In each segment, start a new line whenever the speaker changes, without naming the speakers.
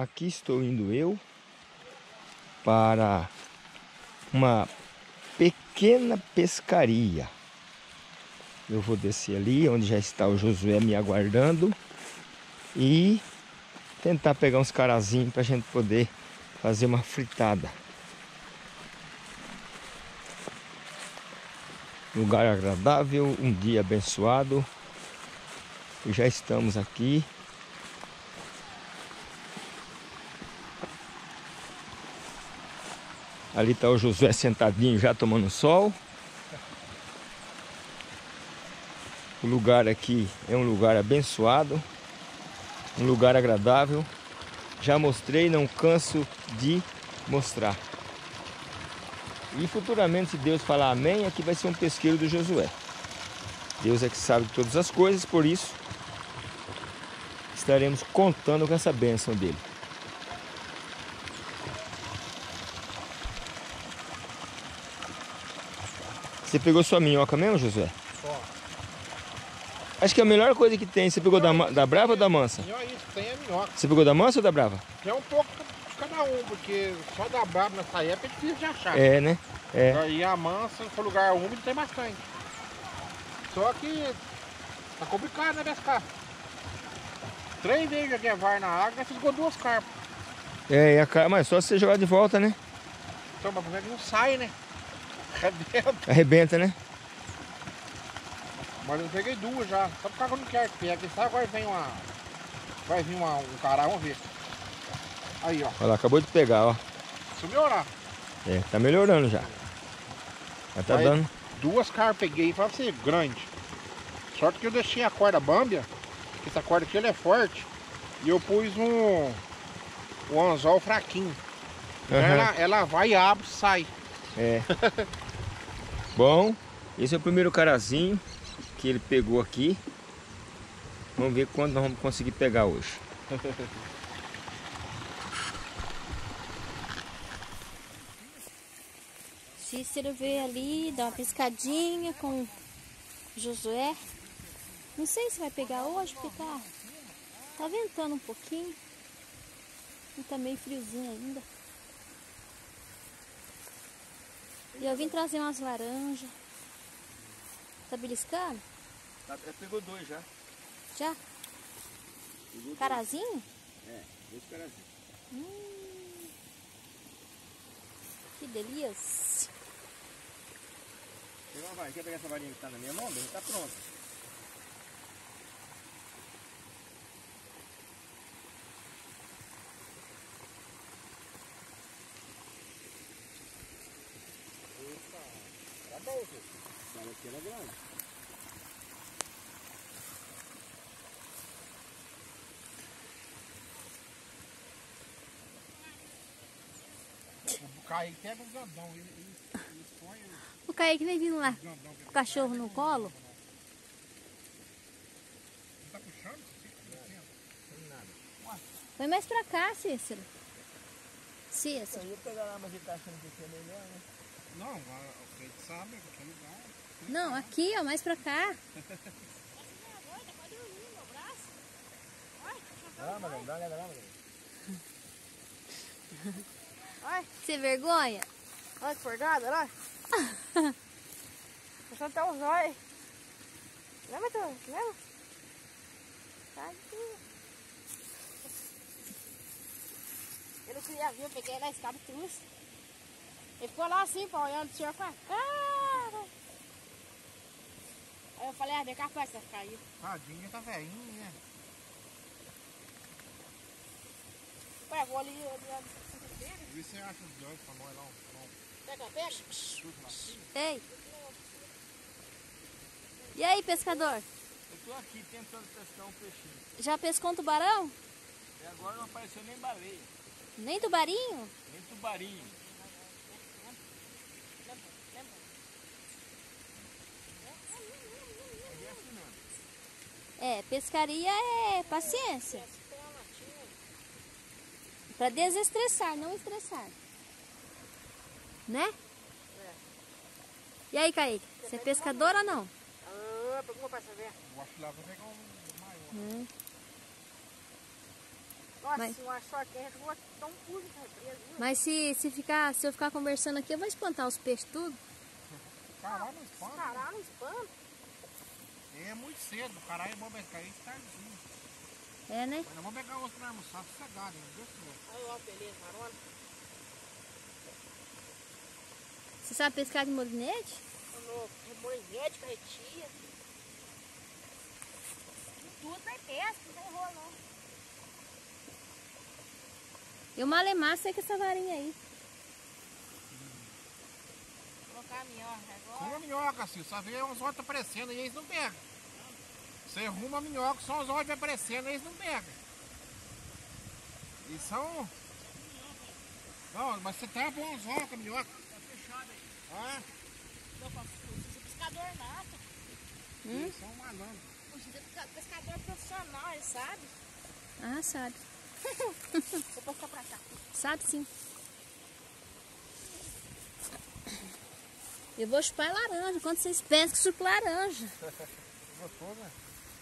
aqui estou indo eu para uma pequena pescaria. Eu vou descer ali onde já está o Josué me aguardando e tentar pegar uns carazinhos para a gente poder fazer uma fritada. Lugar agradável, um dia abençoado. E já estamos aqui. Ali está o Josué sentadinho já tomando sol. O lugar aqui é um lugar abençoado, um lugar agradável. Já mostrei, não canso de mostrar. E futuramente, se Deus falar amém, aqui vai ser um pesqueiro do Josué. Deus é que sabe de todas as coisas, por isso estaremos contando com essa bênção dele. Você pegou sua minhoca mesmo, Josué?
Só.
Acho que a melhor coisa que tem, você pegou da brava ou da mansa?
Melhor isso, tem a minhoca.
Você pegou da mansa ou da brava?
É um pouco de cada um, porque só da brava nessa época é difícil de achar.
É, né? É.
E a mansa, se for lugar úmido, tem bastante. Só que tá complicado, né, pescar? 3 vezes joguei a VAR na água, mas ficou 2 carpas.
É, mas só você jogar de volta, né?
Então, mas como é que não sai, né? Arrebenta.
Arrebenta, né?
Mas eu peguei 2 já, só por causa que eu não quero que pegue. Sabe, agora vem vai vir um cará, vamos ver. Aí, ó.
Olha lá, acabou de pegar, ó.
Sumiu lá.
É, tá melhorando já. Já tá
Aí,
dando.
2 carpas peguei, pra ser grande. Sorte que eu deixei a corda bâmbia, porque essa corda aqui ela é forte. E eu pus um anzol fraquinho. Então ela vai e abre e sai.
É. Bom, esse é o primeiro carazinho que ele pegou aqui. Vamos ver quando nós vamos conseguir pegar hoje.
Cícero veio ali, dá uma piscadinha com Josué. Não sei se vai pegar hoje, porque tá ventando um pouquinho. E tá meio friozinho ainda. E eu vim trazer umas laranjas. Tá beliscando?
Pegou 2 já.
Já? Carazinho?
É, 2 carazinhos.
Que delícia.
Quer pegar essa varinha que tá na minha mão? Já tá pronto.
Tá bom, filho.
Essa aqui ela é grande.
O Kaique pega o grandão, ele põe
O Kaique vem vindo lá,
o grandão.
com o cachorro no colo.
Não tá puxando? Não nada.
Vai mais pra cá, Cícero. Cícero.
Eu ia pegar lá, mas ele tá achando que aqui é melhor, né?
Não, a gente sabe, que é lugar.
Não, aqui, ó, mais pra cá.
Ah, Magrão, dá uma olhada lá, Magrão.
Olha, sem vergonha.
Olha que forgada, olha. Deixa até os olhos. Lembra, tu? Lembra? Tá aqui. Eu não queria vir, eu peguei na escada e trouxe. Ele ficou lá assim, pô, olhando o senhor, falei, cara. Aí eu falei, vem cá, pai, você vai ficar aí.
Tadinha, tá velhinho, né?
Ué, vou ali.
Vê se você acha os dois pra nós lá.
Pega, pega.
Ei. E aí, pescador?
Eu tô aqui tentando pescar um peixinho.
Já pescou um tubarão?
E agora não apareceu nem baleia,
Nem tubarinho?
nem tubarinho.
É, pescaria é paciência. Pra desestressar, não estressar. Né? E aí, Kaique? Você é pescador ou não?
Ah, pegou pra você ver.
Eu acho que lá vou pegar um maior.
Nossa,
Mas-
se uma sorte dessa, eu vou dar um pulo de represa, viu?
Mas se eu ficar conversando aqui, eu vou espantar os peixes tudo.
Caralho, não espanta.
Caralho, não espanta.
É muito cedo, o caralho vai cair tardezinho.
É, né?
Mas nós vamos pegar outro pra almoçar, sossegado, hein? Deus quiser.
Aí, ó, beleza, marona.
Você sabe pescar de molinete?
Molinete, carretia. Tudo vai pesca, não tem rolo não.
Eu malemar sei com essa varinha aí.
Vou colocar a minhoca
Arruma
agora.
a minhoca, assim, só vê uns olhos aparecendo e eles não pegam. Você arruma a minhoca, só os olhos aparecendo e eles não pegam. E são... Não, mas você tá bom os olhos com a minhoca. Tá fechado aí. Ah,
Eu faço pescador nato.
eles são malandros.
Pescador profissional, ele sabe.
Ah, sabe.
Vou passar pra cá.
Sabe sim. Eu vou chupar laranja. Quando vocês pensam que chupo laranja.
Gostou, né?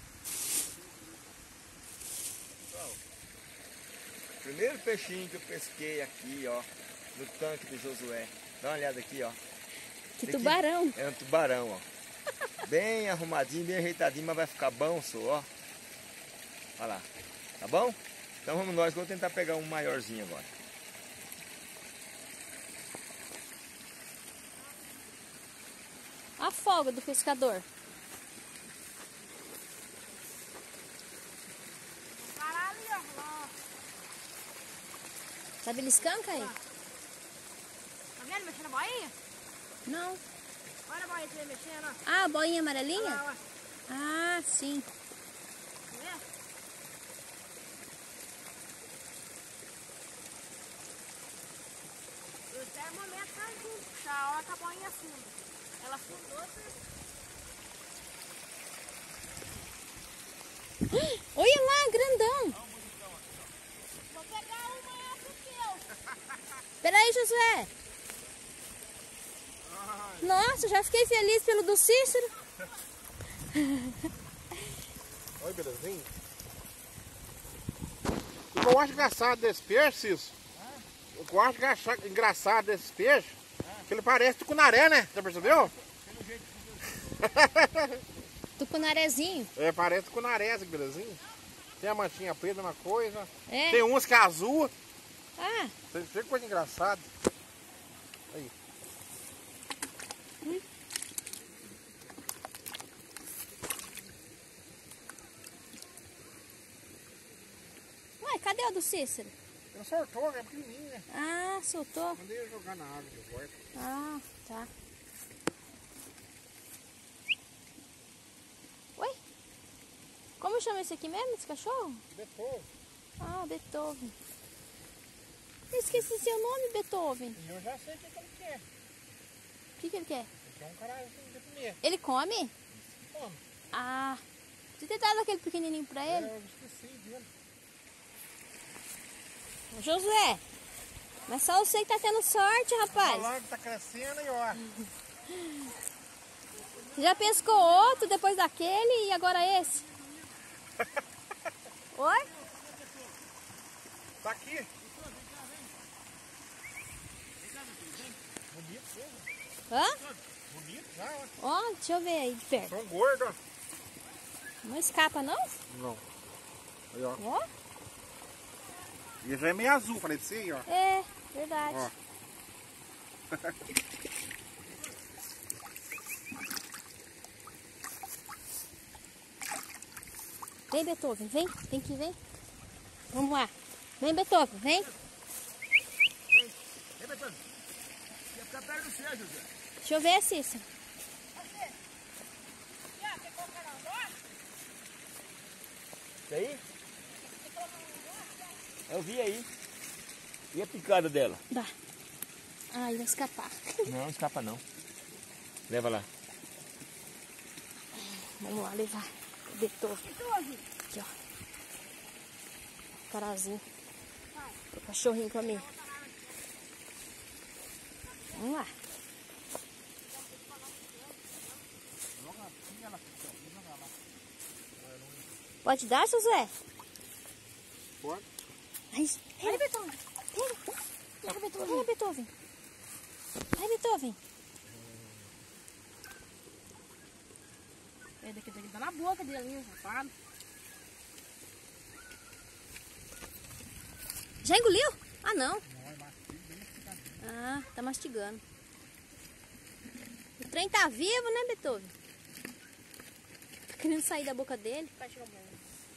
Primeiro peixinho que eu pesquei aqui, ó, no tanque do Josué. Dá uma olhada aqui, ó.
Que
Esse aqui
tubarão.
É um tubarão, ó. Bem arrumadinho, bem ajeitadinho, mas vai ficar bom, só, ó. Olha lá. Tá bom? Então vamos nós, vou tentar pegar um maiorzinho agora.
A folga do pescador.
Caralho, ó.
Tá beliscando, Kaique?
Tá vendo mexendo a boinha?
Não.
Olha a boinha que ele mexendo, ó.
Ah, a boinha
Olha
amarelinha?
lá, ó.
Ah, sim.
Tá vendo? O termômetro tá junto, puxar a hora que a boinha afunda. Ela afundou, você...
Olha lá, grandão.
Vou pegar uma pro teu.
Peraí, Josué. Nossa, já fiquei feliz pelo do Cícero.
Olha, belezinha. O que eu acho engraçado desse peixe, Cício? O que eu acho engraçado desses peixes, que ele parece tucunaré, né? Já percebeu?
Tucunarezinho.
É, parece tucunaré, que belezinha. Tem a manchinha preta na coisa.
É.
Tem uns que é azul.
Ah,
Tem coisa engraçada. Aí.
ué, cadê o do Cícero?
Ele soltou, é pequenininho, né?
Ah, soltou.
Mandei ele jogar na água de volta.
Ah, tá. Oi? Como chama esse aqui mesmo, esse cachorro?
Beethoven.
Ah, Beethoven. Eu esqueci seu nome, Beethoven.
E eu já sei o que ele quer.
O que ele quer?
Ele quer um caralho assim de comer.
Ele come?
Come.
Ah, você ter dado aquele pequenininho pra ele?
Eu esqueci dele.
Josué, mas só você que tá tendo sorte, rapaz.
Falando que tá crescendo e ó.
Você já pescou outro depois daquele e agora esse? Oi?
Tá aqui. Bonito mesmo.
Hã?
Bonito já, ó.
Ó, deixa eu ver aí de perto.
São gordos, ó.
Não escapa, não?
Não. Aí, ó.
Ó.
E já é meio azul, falei de você, ó.
É, verdade.
Ó.
Vem, Beethoven, vem. Tem que ir, vem. Vamos lá. Vem, Beethoven, vem.
Ei, Betânia. Quer ficar perto do seu, José?
Deixa eu ver, Cícero.
Isso aí? Eu vi aí. E a picada dela?
Dá. Ai, vai escapar.
Não, escapa não. Leva lá.
Vamos lá levar. Beethoven. Aqui, ó. Carazinho. O cachorrinho comigo. Vamos lá. Pode dar, Josué?
Pode.
Vai, Beethoven. Pega, Beethoven. Vai, Beethoven. Vai, Beethoven.
É daqui tá na boca dele, safado.
Já engoliu? Ah, não. Ah, tá mastigando. O trem tá vivo, né, Beethoven? Tá querendo sair da boca dele.
Vai tirar o banho.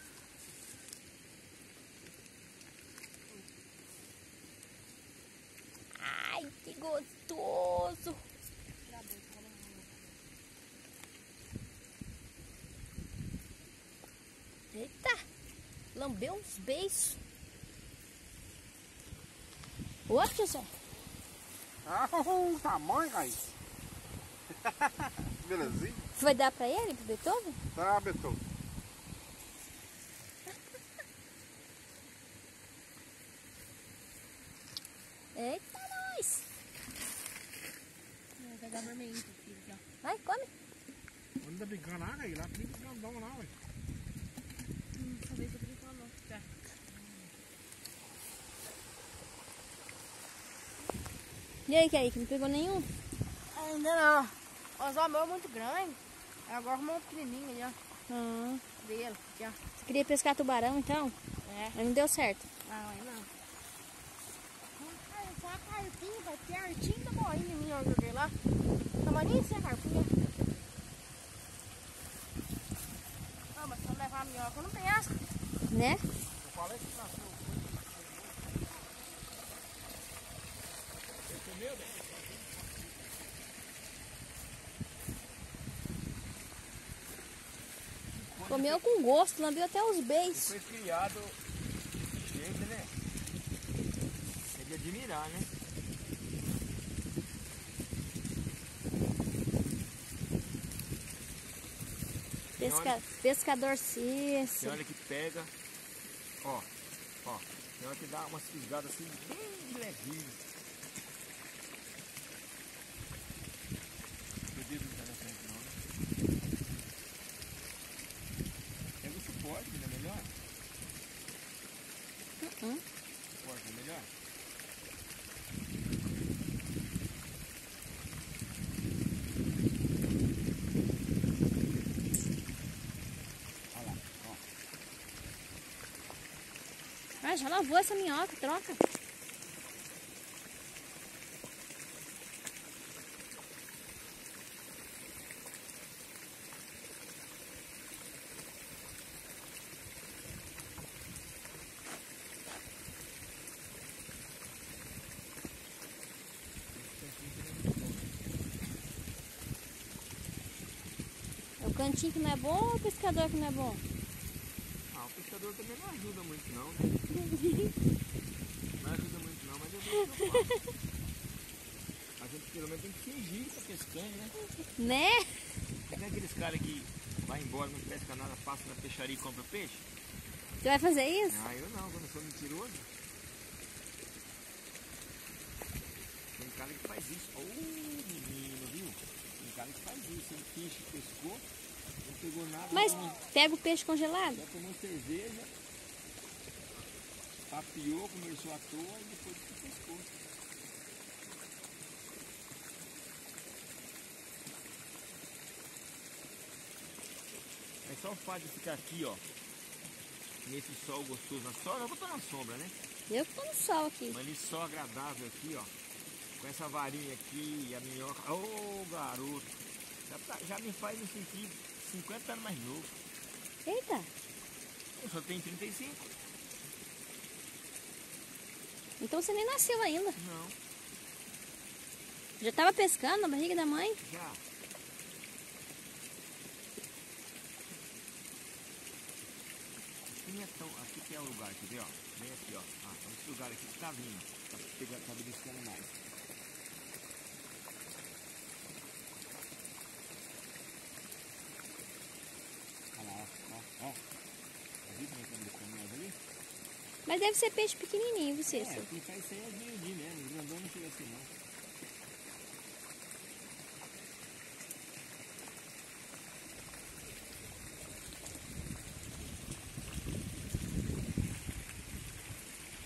Ai, que gostoso. Eita, lambeu uns beijos. Outro, Zé.
Ah, o tamanho, aí. Belezinha.
Você vai dar pra ele, pro Beethoven?
Tá, Beethoven.
Eita, nós.
Vai dar vermelhinho pro filho aqui, ó.
Vai, come.
Não tá brincando nada aí, lá tem que não dá uma lá, ué.
Essa vez eu tô brincando, não. Tá.
E aí, Kaique, não pegou nenhum?
Ainda não. O anzol meu é muito grande. Agora arrumou um pequenininho ali, ó.
Ah,
Dele, aqui, ó.
você queria pescar tubarão, então?
É.
Mas não deu certo.
Não, ainda não. Só a carpinha, vai pertinho da boinha minha, eu joguei lá. Tamanho assim a carpinha. Não, mas se eu levar a minhoca, eu não penso.
Né?
Eu falei que nasceu.
Comeu com gosto, lambeu até os beijos.
Foi criado gente, né? É de admirar, né?
Pescador
Tem
Cícero.
hora que pega, ó, tem hora que dá umas fisgadas assim, bem levinho. Meu dedo não tá na frente não, né? Pega o suporte, não é melhor? Suporte é melhor? Olha lá, ó.
Ah, já lavou essa minhoca, troca. É o cantinho que não é bom ou o pescador que não é bom?
Ah, o pescador também não ajuda muito não, né? Não ajuda muito não, mas eu vejo que eu faço. A gente pelo menos tem que fingir que tá pescando, né?
Né?
Não é aqueles caras que vai embora, não pesca nada, passa na peixaria e compra peixe?
Você vai fazer isso?
Ah, eu não, quando eu sou mentiroso. Tem cara que faz isso. Ô, menino, viu? Tem cara que faz isso. Ele finge que pescou, não pegou nada.
Mas pega o peixe congelado.
Já tomou cerveja, papiou, conversou à toa e depois que pescou. É só o fato de ficar aqui, ó, nesse sol gostoso na sombra. Eu tô na sombra, né?
Eu que tô no sol aqui.
Mas esse sol agradável aqui, ó, com essa varinha aqui e a minhoca. Ô, garoto, já me faz me sentir 50 anos mais novo.
Eita.
Eu só tenho 35.
Então você nem nasceu ainda.
Não,
Já tava pescando na barriga da mãe?
já. Aqui que é o lugar, quer ver, ó? Vem aqui, ó. Ah, esse lugar aqui que tá vindo. Tá beliscando mais. Olha lá, ó. Tá vendo como é que tá beliscando mais ali?
Mas deve ser peixe pequenininho, você.
É, quem faz isso aí é de mesmo. O grandão não chega assim, não.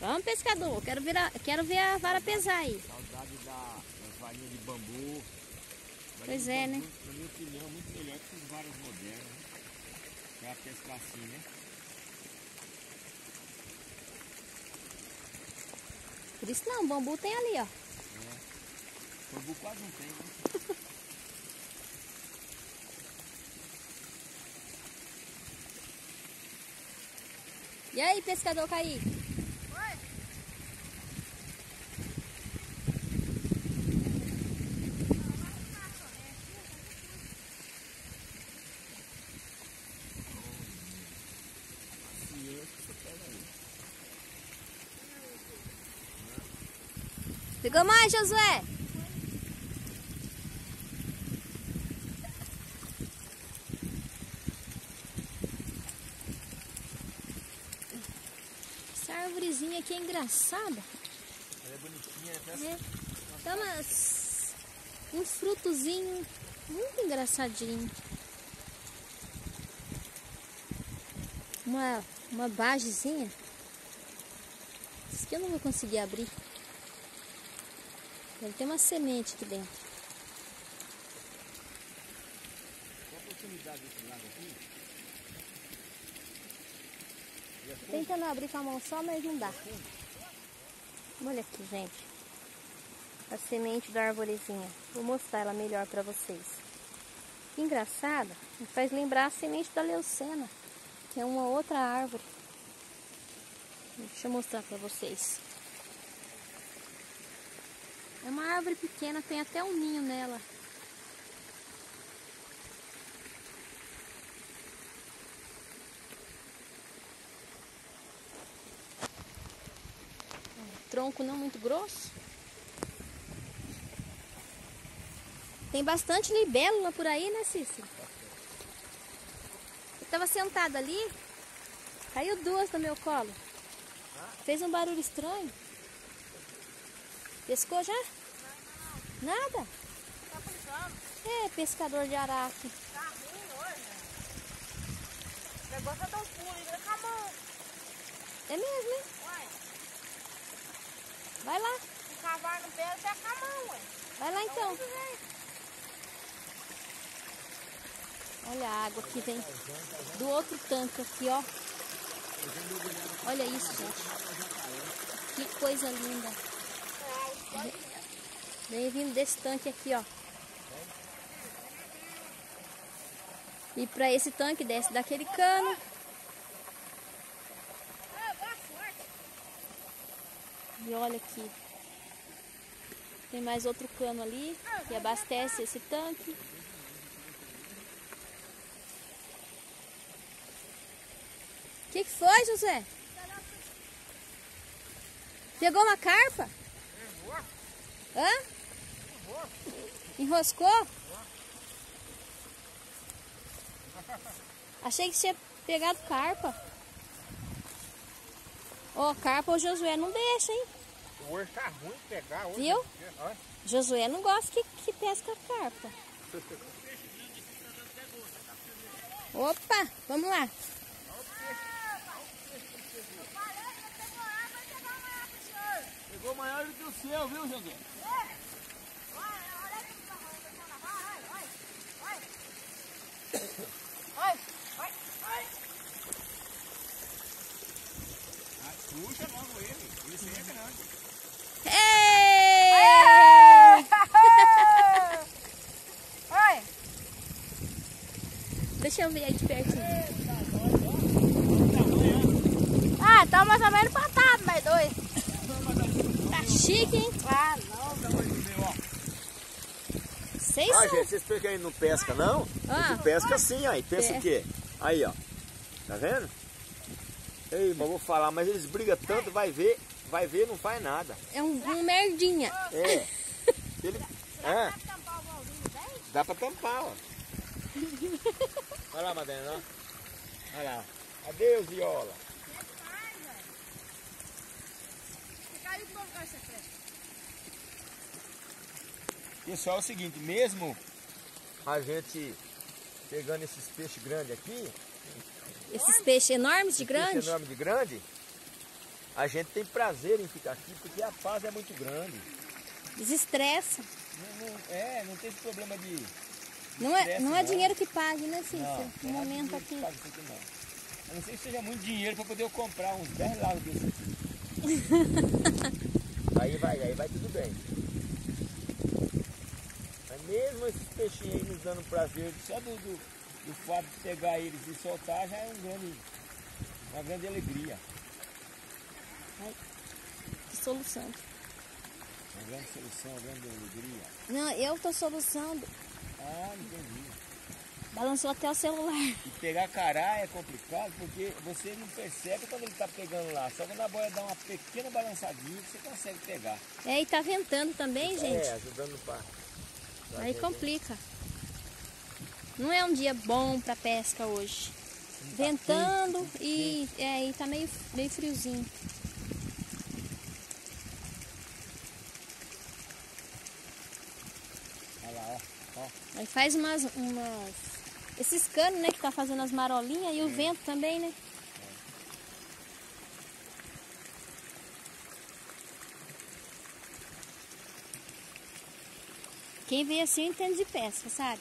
Vamos, pescador. Quero ver a vara pesar aí.
Saudade das varinhas de bambu.
Pois é, né?
Na minha opinião, é muito melhor que essas varas modernas. Né? Pra pescar assim, né?
Por isso não, o bambu tem ali, ó.
É. Bambu quase não tem, né?
E aí, pescador Kaique?
Oi.
Pegou mais, Josué? Essa árvorezinha aqui é engraçada.
Ela é bonitinha, né?
Dá um frutozinho muito engraçadinho. Uma bagezinha. Isso aqui eu não vou conseguir abrir. Deve ter uma semente aqui dentro.
Qual a oportunidade desse lado aqui?
Tô tentando abrir com a mão só, mas não dá. Olha aqui, gente. A semente da arvorezinha. Vou mostrar ela melhor pra vocês. Que engraçada. Me faz lembrar a semente da leucena, que é uma outra árvore. Deixa eu mostrar pra vocês. É uma árvore pequena, tem até um ninho nela. Tronco não muito grosso. Tem bastante libélula por aí, né, Cícero? Eu tava sentada ali, caiu duas no meu colo. Fez um barulho estranho. Pescou já? Nada?
Tá pisando.
É, pescador de araque.
Tá ruim hoje. O negócio é tão puro, ainda com a mão.
É mesmo, hein?
Ué,
Vai lá.
se cavar no pé, até com a mão, ué.
Vai lá então.
Outro jeito.
Olha a água que vem do outro tanque aqui, ó. Olha isso, gente. Que coisa linda. Vem vindo desse tanque aqui, ó. E para esse tanque desce daquele cano. E olha aqui. Tem mais outro cano ali que abastece esse tanque. O que foi, José? Pegou uma carpa? Hã? Enroscou? Achei que tinha pegado carpa. Ó, carpa o Josué não deixa, hein?
Hoje tá ruim de pegar. Hoje.
Viu?
Olha.
Josué não gosta que pesca carpa. Opa, vamos lá.
Pegou maior do que o seu, viu, José? Puxa logo ele. Esse aí é grande.
Ei! Deixa eu ver aí de pertinho.
Ah, tá mais ou menos empatado, mas dois.
Tá chique, hein?
Ah, não.
Sei
Ah,
só.
gente, vocês pensam que aí não pesca, não?
Ah.
Ele pesca assim, aí. Pensa
É.
o quê? Aí, ó. Tá vendo? Ei, mas vou falar, mas eles brigam tanto, vai ver, não faz nada.
É um merdinha.
É. Ele, é. Dá pra tampar, ó. Olha lá, Madalena, ó. Olha lá. Adeus, viola.
Caiu como vai ser fresco?
Pessoal, é o seguinte, mesmo a gente pegando esses peixes grandes aqui,
Esses peixes enormes de grande.
peixe enorme de grande, A gente tem prazer em ficar aqui porque a paz é muito grande.
Desestressa.
Não tem esse problema de...
Não é dinheiro que pague, né, Cícero? No
Não é
momento
dinheiro
aqui.
que paga isso aqui, não. A não ser que seja muito dinheiro para poder eu comprar uns 10 lagos desse aqui. aí vai tudo bem. Mas mesmo esses peixinhos aí nos dando prazer, só do fato de pegar eles e soltar já é uma grande alegria.
Ai, que solução.
Uma grande solução, uma grande alegria.
Não, eu tô solucionando.
Ah, entendi.
Balançou até o celular.
E pegar cará é complicado porque você não percebe quando ele está pegando lá. Só quando a boia dá uma pequena balançadinha você consegue pegar.
É, e tá ventando também, gente.
Ajudando para...
Aí complica. Não é um dia bom para pesca hoje. Ventando e tá meio friozinho.
Olha lá, ó.
Aí faz esses canos, né, que tá fazendo as marolinhas e o vento também, né? Quem vê assim entende de pesca, sabe?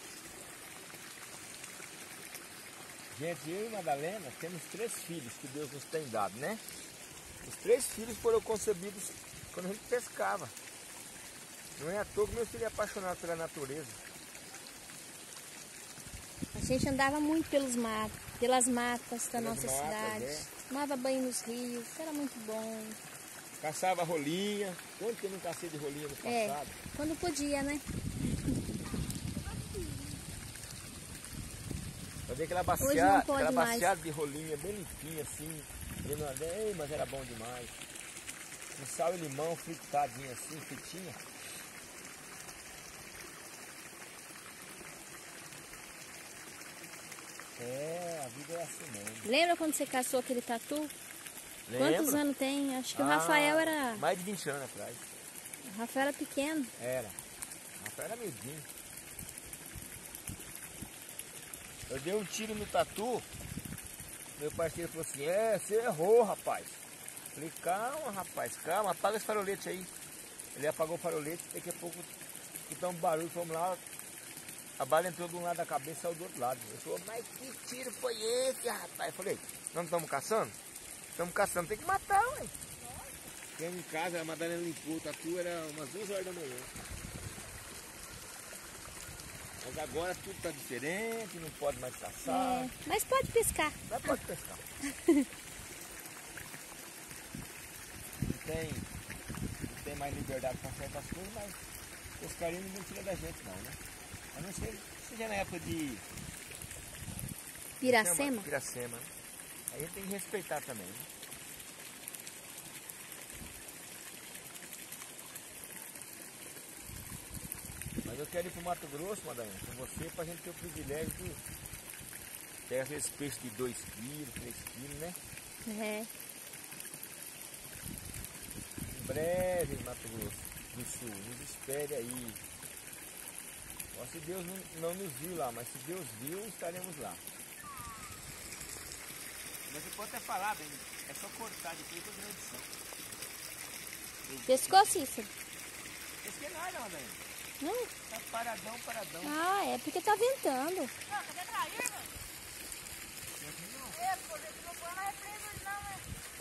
Gente, eu e Madalena temos 3 filhos que Deus nos tem dado, né? Os 3 filhos foram concebidos quando a gente pescava. Não é à toa que meu filho é apaixonado pela natureza.
A gente andava muito pelas matas da nossa
matas,
cidade. Tomava banho nos rios, era muito bom.
Caçava rolinha. Quanto que eu não cacei de rolinha no passado?
Quando podia, né?
Fazer aquela
Hoje não pode
baciada de rolinha bem limpinha assim. Mas era bom demais. Com sal e limão fritadinho assim, fritinha. A vida é assim mesmo.
Lembra quando você caçou aquele tatu?
Lembro.
Quantos anos tem? Acho que o Rafael era...
Mais de 20 anos atrás.
O Rafael era pequeno.
Era. O Rafael era medinho. Eu dei um tiro no tatu. Meu parceiro falou assim, você errou, rapaz. Falei, calma, rapaz, calma, apaga esse farolete aí. Ele apagou o farolete, daqui a pouco escutamos um barulho, fomos lá. A bala entrou de um lado da cabeça e saiu do outro lado. Ele falou, mas que tiro foi esse, rapaz? Eu falei, nós não estamos caçando? Estamos caçando, tem que matar, ué. Chegamos em casa, a Madalena limpou o tatu, era umas 2 horas da manhã. Mas agora tudo está diferente, não pode mais caçar.
Mas pode pescar.
Mas pode pescar. Não tem mais liberdade para certas coisas, mas pescaria ninguém tira da gente não, né? A não ser que seja na época de...
Piracema?
Piracema. Aí a gente tem que respeitar também, né? Mas eu quero ir para o Mato Grosso, Madalena, com você, para a gente ter o privilégio de pegar esses peixes de 2 quilos, 3 quilos, né? Em breve, Mato Grosso do Sul, nos espere aí. Ó, se Deus não nos viu lá, mas se Deus viu, estaremos lá. Mas você pode até falar, bem, é só cortar depois da gradição.
Pescou, Cícero?
Pesquei nada, Madalena.
Não?
Tá paradão.
Ah, é porque tá ventando.
Não, cadê a traíra, mano? Pô, gente, não põe mais preso não, né?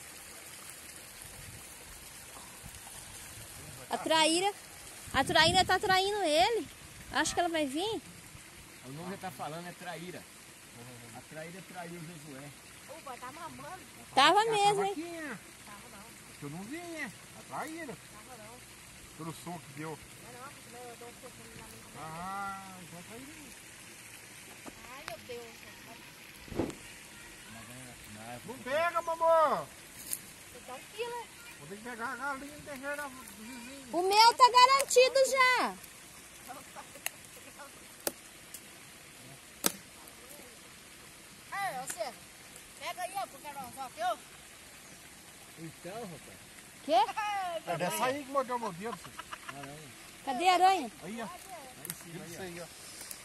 A traíra tá traindo ele. Acho que ela vai vir.
O nome que tá falando é traíra. A traíra traiu Josué.
Opa, tá mamando.
Tava mesmo, hein?
Aqui, né?
Tava não.
Eu não vi, né? A traíra.
Tava não.
Pelo som que deu.
Não, porque eu dou um soco na minha.
Ah, então tá aí.
Ai, meu Deus.
Não pega, mamô!
Você dá um quilo,
Vou ter que pegar a galinha e deixar do vizinho.
O meu tá garantido já.
Ei, você. Pega aí, ó, porque não só eu.
Então, rapaz.
Quê?
É dessa aí que mordeu meu dedo.
Cadê a aranha?
Aí, ó.
Aí em cima,
Isso aí, ó.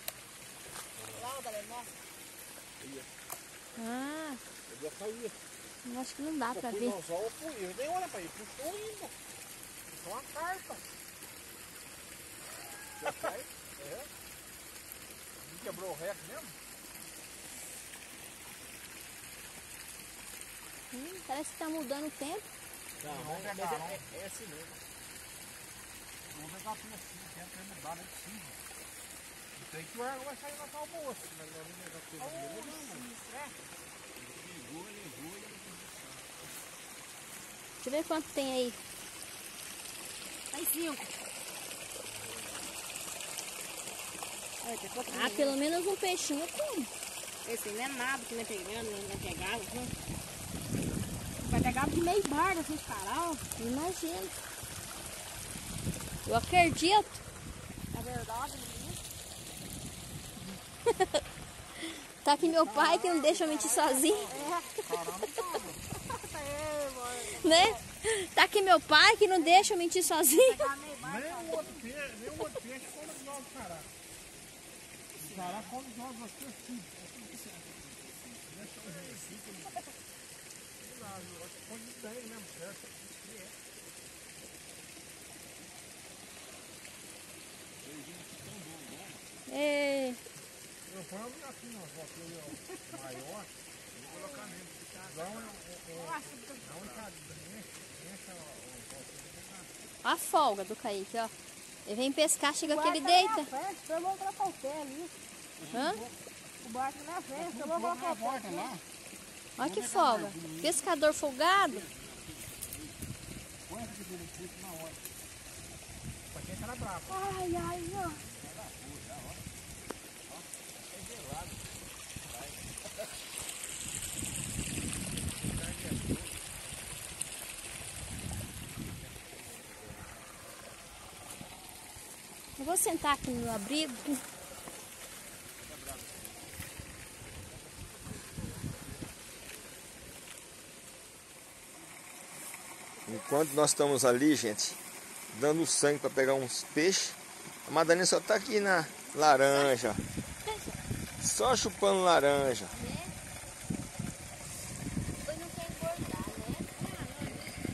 Lá, galera, nossa.
Ah,
Eu já saí.
Eu acho que não dá pra ver.
O anzol eu fui, eu nem olha pra ele, puxou ainda. Puxou uma carpa. Já cai? É. Não quebrou o reco mesmo?
Parece que tá mudando o tempo.
Não, mas é assim mesmo. Vamos pegar assim, quer mudar, não é possível. Tem que o ar vai sair na tal moça, mas não vai ter
Deixa eu ver quanto tem aí.
Tem 5.
Ah, pelo menos um peixinho tem.
Esse não é nada que não é pegando, não é pegado, viu? Vai pegar de meio bar desses caral.
Imagina. Eu acredito.
É verdade,
Tá aqui meu pai que não deixa eu mentir sozinho. Né? Tá aqui meu pai que não deixa eu mentir sozinho.
nem o outro peixe come os ovos do cará. O cará come os ovos aqui assim. Eu acho que põe isso daí mesmo, certo?
É.
Eu ponho aqui na foto maior, vou colocar mesmo.
A folga do Kaique, ó. Ele vem pescar, chega aqui, ele deita.
Eu vou colocar o pé ali.
Hã?
O barco na frente, eu vou colocar o pé lá.
Olha que folga. Pescador folgado.
Põe essa aqui dele na hora. Pra quem cara bravo.
Ai, ai, ó.
Eu vou sentar aqui no meu abrigo.
Enquanto nós estamos ali, gente, dando sangue para pegar uns peixes, a Madalena só tá aqui na laranja. Só chupando laranja.
Depois não quer engordar, né?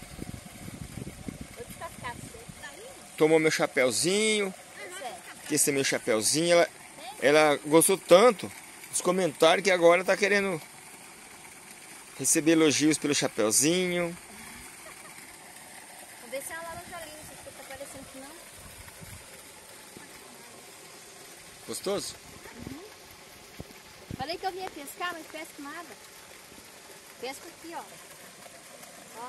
Vou descascar você.
Tomou meu chapéuzinho. Que esse é meu chapéuzinho. Ela gostou tanto dos comentários que agora tá querendo receber elogios pelo chapéuzinho.
Vamos ver se é uma laranja linda, se você tá parecendo que não.
Gostoso?
Falei que eu vinha pescar, mas pesco nada. Pesco aqui, ó. Ó.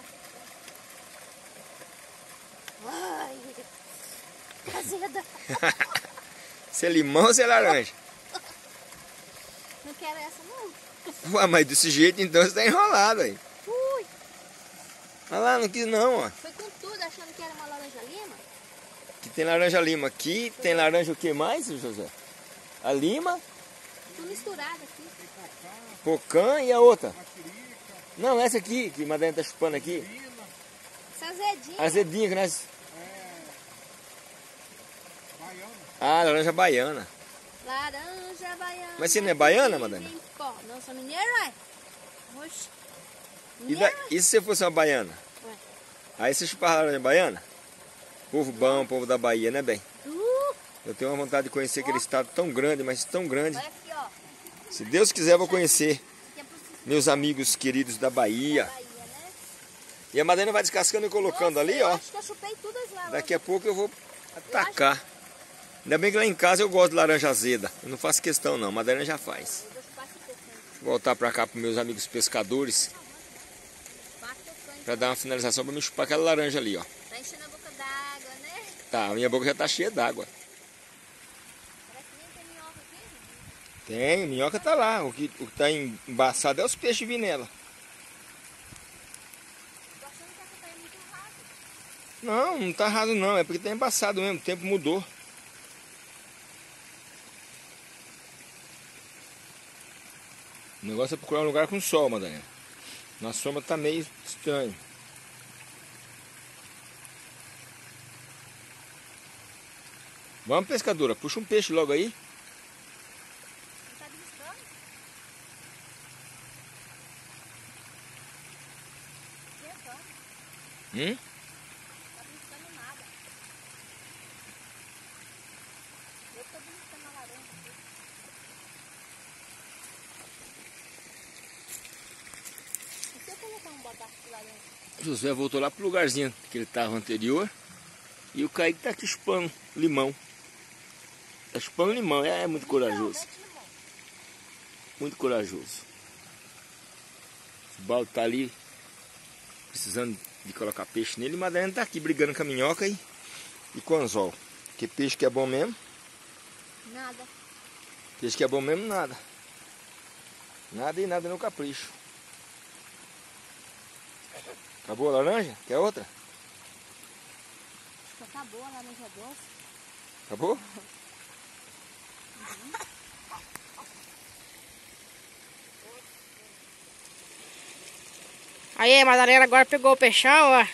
Ai, azeda.
Se é limão ou se é laranja?
Não quero essa, não.
Ué, mas desse jeito então você tá enrolado aí.
Ui,
Olha lá, não quis não, ó.
foi com tudo achando que era uma laranja lima.
Aqui tem laranja lima. Aqui tem laranja o que mais, José? A lima,
Tudo misturado aqui.
pocã e a outra. Não, essa aqui, que a Madalena tá chupando aqui.
Essa azedinha.
Azedinha que nós... Ah, laranja baiana.
Laranja baiana.
Mas você não é baiana, Madalena?
Em pó. Não, sou mineira, ué. Oxe.
E se você fosse uma baiana?
Ué.
Aí você chupava laranja baiana? Povo bom, povo da Bahia, né, bem? Eu tenho uma vontade de conhecer aquele estado tão grande, mas tão grande.
Olha aqui, ó.
Se Deus quiser, eu vou conhecer
Aqui é pro Cícero
meus amigos queridos da Bahia.
da Bahia, né?
E a Madalena vai descascando e colocando
Nossa,
ali,
eu
ó.
acho que eu chupei tudo as laranjas.
Daqui a pouco eu vou atacar. Ainda bem que lá em casa eu gosto de laranja azeda. Eu não faço questão não, a Madalena já faz.
Eu vou chupar esse pouquinho.
Vou voltar pra cá para meus amigos pescadores.
Chupar pouquinho.
Pra dar uma finalização para me chupar aquela laranja ali, ó.
Tá enchendo a boca d'água, né?
Tá, a minha boca já tá cheia d'água.
Parece que nem tem minhoca aqui.
Tem, minhoca tá lá. O que tá embaçado é os peixes vindo nela.
Tô achando que essa tá aí muito rápido.
Não, não tá raso não. É porque tá embaçado mesmo. O tempo mudou. O negócio é procurar um lugar com sol, Madalena. Na sombra tá meio estranho. Vamos, pescadora. Puxa um peixe logo aí.
Não tá beliscando?
Tá beliscando nada. Eu tô beliscando a laranja aqui. E se eu colocar um botaço de laranja?
Josué voltou lá pro lugarzinho que ele estava anterior. E o Kaique tá aqui chupando limão. Tá chupando limão, é muito corajoso. Muito corajoso. O balde tá ali precisando de colocar peixe nele. E Madalena tá aqui brigando com a minhoca e com o anzol. Que peixe que é bom mesmo?
Nada.
Peixe que é bom mesmo, nada. Nada e nada no capricho. Acabou a laranja? Quer outra?
Acho que acabou a laranja doce.
Acabou?
Aí, Madalena agora pegou o peixão, ó.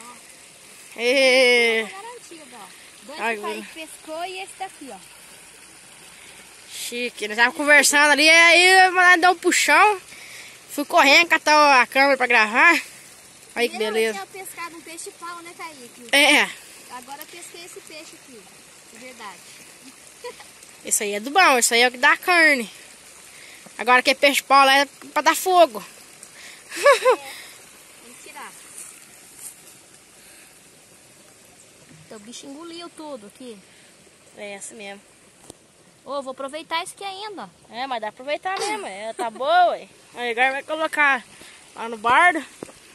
E...
Tá garantido, ó. Dois
Ai,
que o Kaique pescou e esse daqui, ó.
Chique, nós tava conversando ali, aí a Madalena deu um puxão. Fui correndo, catar a câmera pra gravar. Aí que beleza.
Eu tinha pescado um peixe pau, né, Kaique?
É,
Agora eu pesquei esse peixe aqui, de verdade.
esse aí é do bom, esse aí é o que dá carne. Agora que é peixe pau lá é pra dar fogo.
Vamos tirar. Então, o bicho engoliu tudo aqui.
É essa mesmo.
Ô, vou aproveitar isso aqui ainda.
É, mas dá pra aproveitar mesmo, tá boa, ué. Aí agora vai colocar lá no bardo.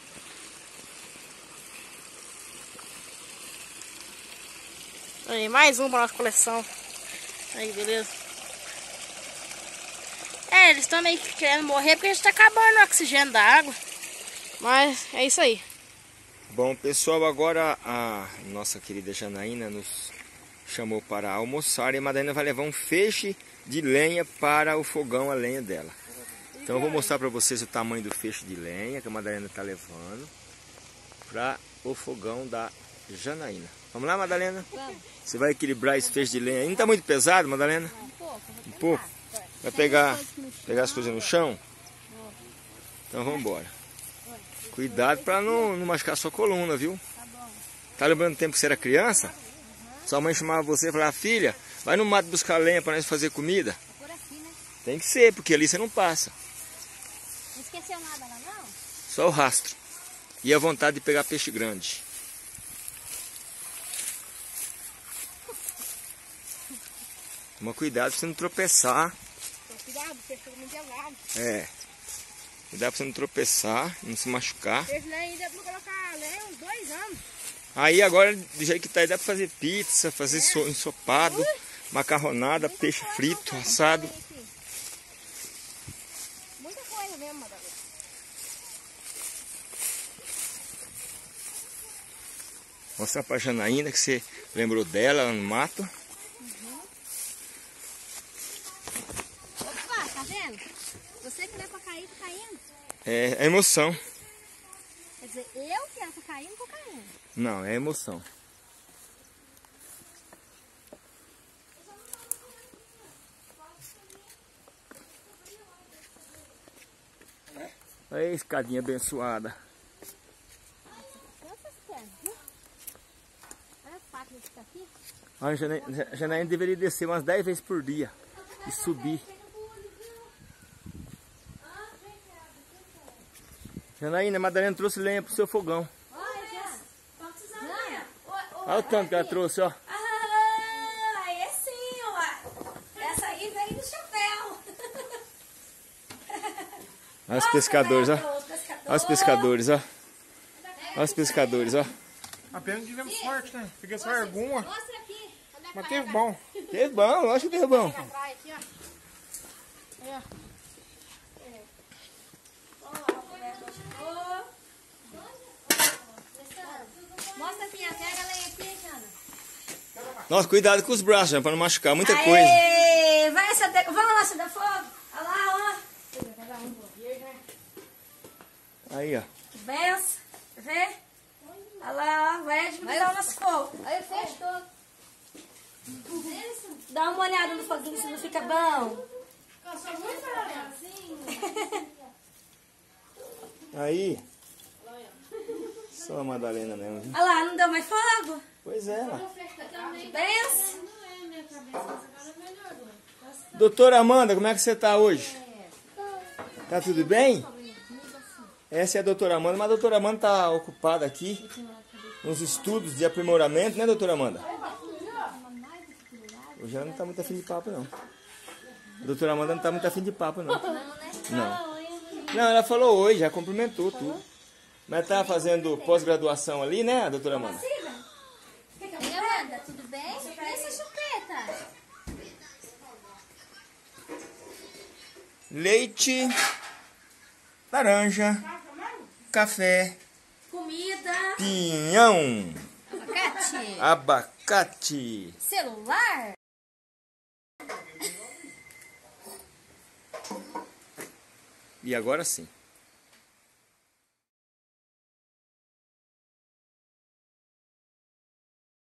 Aí, mais um pra nossa coleção. Aí, beleza. É, eles estão meio que querendo morrer porque a gente tá acabando o oxigênio da água. Mas é isso aí.
Bom, pessoal, agora a nossa querida Janaína nos chamou para almoçar e a Madalena vai levar um feixe de lenha para o fogão, a lenha dela. Então eu vou mostrar para vocês o tamanho do feixe de lenha que a Madalena está levando para o fogão da Janaína. Vamos lá, Madalena?
Vamos.
Você vai equilibrar esse feixe de lenha aí. Não está muito pesado, Madalena?
Um pouco.
Um pouco? Vai pegar as coisas no chão? Então vamos embora. Cuidado para não machucar a sua coluna, viu?
Tá bom.
Tá lembrando do tempo que você era criança? Sua mãe chamava você e falava: filha, vai no mato buscar lenha para nós fazer comida.
É por aqui, né?
Tem que ser, porque ali você não passa.
Não esqueceu nada lá, não?
Só o rastro. E a vontade de pegar peixe grande. Toma cuidado para você não tropeçar.
Cuidado, o peixe muito gelado.
É. Cuidado para você não tropeçar, não se machucar.
Peixe ainda vou colocar lenha uns 2 anos.
Aí agora, do jeito que tá aí, dá para fazer pizza, fazer ensopado, macarronada, peixe frito, assado.
Muita coisa mesmo, Madalena.
Mostrar pra Janaína que você lembrou dela lá no mato.
Opa, tá vendo? Você que não é pra cair, tá caindo.
É a emoção.
Quer dizer, eu que era pra cair, não tô caindo.
Não, é emoção. Olha a escadinha abençoada.
Cansa as pernas, viu? Olha a faca que tá aqui.
A Janaína deveria descer umas 10 vezes por dia e subir. Janaína, a Madalena trouxe lenha pro seu fogão. Olha o tanto que ela trouxe, ó.
Ah, é sim, ó. Essa aí veio do chapéu.
Olha os pescadores, ó. Olha os pescadores, ó. Olha os pescadores, ó.
Apenas tivemos sorte, né? Fiquei essa alguma,
Mostra aqui. Onde é que
mas
vai
teve
a
bom.
Teve bom, lógico que teve bom.
Praia aqui, ó. Aí, ó.
Mostra assim, pega a lenha aqui, Jana.
Nossa, cuidado com os braços, né, pra não machucar muita coisa.
Aê, vai acender, vamos lá acender fogo. Olha lá, ó.
Aí, ó.
Que benção. Vê? Olha lá, ó. Vai administrar o nosso fogo.
Aí eu fecho todo.
Dá uma olhada no foguinho se não fica bom.
Aí. Só a Madalena mesmo, viu?
Olha lá, não deu mais fogo?
Pois é, lá.
Benção.
Doutora Amanda, como é que você tá hoje? Tá tudo bem? Essa é a doutora Amanda, mas a doutora Amanda tá ocupada aqui nos estudos de aprimoramento, né, doutora Amanda? Hoje ela não tá muito afim de papo, não. A doutora Amanda não tá muito afim de papo, não. Não. Não, ela falou oi, já cumprimentou tudo. Mas tá fazendo pós-graduação ali, né, doutora Amanda?
Ei, Amanda, tudo bem? E essa chupeta?
Leite, laranja, café,
Comida.
pinhão,
Abacate?
abacate.
Celular?
E agora sim.